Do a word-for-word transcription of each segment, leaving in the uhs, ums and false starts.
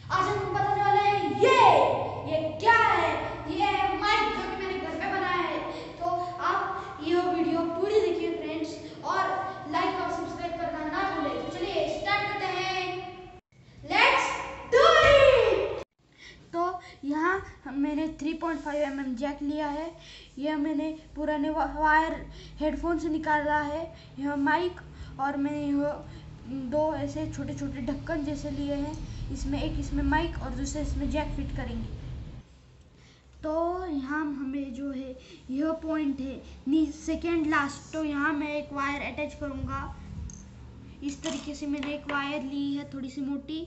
आज हम बताने वाले हैं ये ये क्या है। ये है माइक जो कि मैंने घर पे बनाया है। तो आप ये वीडियो पूरी देखिए फ्रेंड्स, और लाइक और सब्सक्राइब करना ना भूलें। तो चलिए स्टार्ट करते हैं, लेट्स डू इट। तो यहाँ मैंने थ्री पॉइंट फाइव एम एम जैक लिया है। यह मैंने पुराने वायर हेडफोन से निकाला है। यह माइक और मैंने यह दो ऐसे छोटे छोटे ढक्कन जैसे लिए हैं। इसमें एक इसमें माइक और दूसरे इसमें जैक फिट करेंगे। तो यहाँ हमें जो है यह पॉइंट है सेकेंड लास्ट। तो यहाँ मैं एक वायर अटैच करूँगा। इस तरीके से मैंने एक वायर ली है थोड़ी सी मोटी,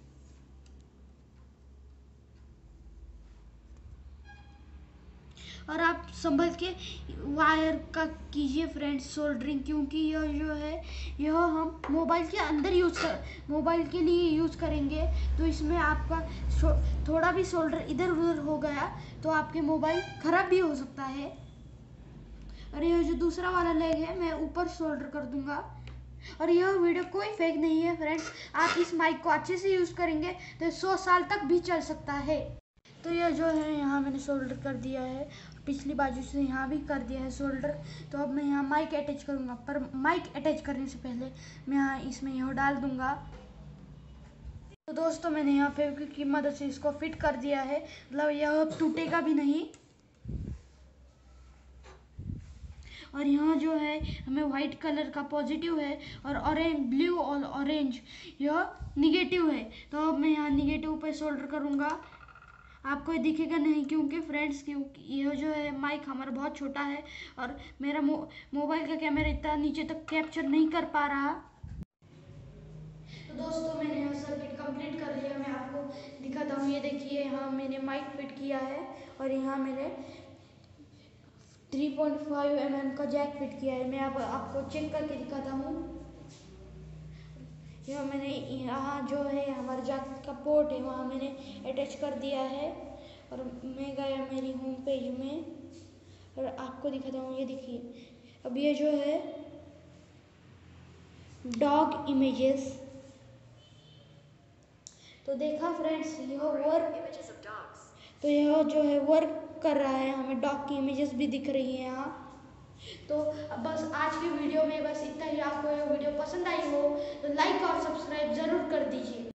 और आप संभल के वायर का कीजिए फ्रेंड्स सोल्डरिंग, क्योंकि यह जो है यह हम मोबाइल के अंदर यूज़ कर मोबाइल के लिए यूज़ करेंगे। तो इसमें आपका थोड़ा भी सोल्डर इधर उधर हो गया तो आपके मोबाइल ख़राब भी हो सकता है। और यह जो दूसरा वाला लेग है मैं ऊपर सोल्डर कर दूंगा। और यह वीडियो कोई फेक नहीं है फ्रेंड्स, आप इस माइक को अच्छे से यूज़ करेंगे तो सौ साल तक भी चल सकता है। तो यह जो है यहाँ मैंने सोल्डर कर दिया है, पिछली बाजू से यहाँ भी कर दिया है सोल्डर। तो अब मैं यहाँ माइक अटैच करूँगा, पर माइक अटैच करने से पहले मैं यहाँ इसमें यह डाल दूँगा। तो दोस्तों मैंने यहाँ फेविक्विक की मदद से इसको फिट कर दिया है, मतलब यह टूटेगा भी नहीं। और यहाँ जो है हमें व्हाइट कलर का पॉजिटिव है और ऑरेंज ब्लू और ऑरेंज यह निगेटिव है। तो अब मैं यहाँ निगेटिव पे सोल्डर करूँगा। आपको ये दिखेगा नहीं क्योंकि फ्रेंड्स क्योंकि यह जो है माइक हमारा बहुत छोटा है और मेरा मो, मोबाइल का कैमरा इतना नीचे तक कैप्चर नहीं कर पा रहा। तो दोस्तों मैंने यहाँ सर्किट कंप्लीट कर लिया। मैं आपको दिखाता हूँ, ये देखिए यहाँ मैंने माइक फिट किया है और यहाँ मैंने थ्री पॉइंट फाइव एम एम का जैक फिट किया है। मैं आप, आपको चेक करके दिखाता हूँ। यह मैंने यहाँ जो है हमारा जैक का पोर्ट है वहाँ मैंने अटैच कर दिया है। और मैं गया मेरी होम पेज में और आपको दिखाता हूँ, ये देखिए अब ये जो है डॉग इमेजेस। तो देखा फ्रेंड्स यह वर्क, तो यह जो है वर्क कर रहा है, हमें डॉग की इमेजेस भी दिख रही है यहाँ। तो बस आज की वीडियो में बस इतना ही। आपको ये वीडियो पसंद आई हो तो लाइक और सब्सक्राइब ज़रूर कर दीजिए।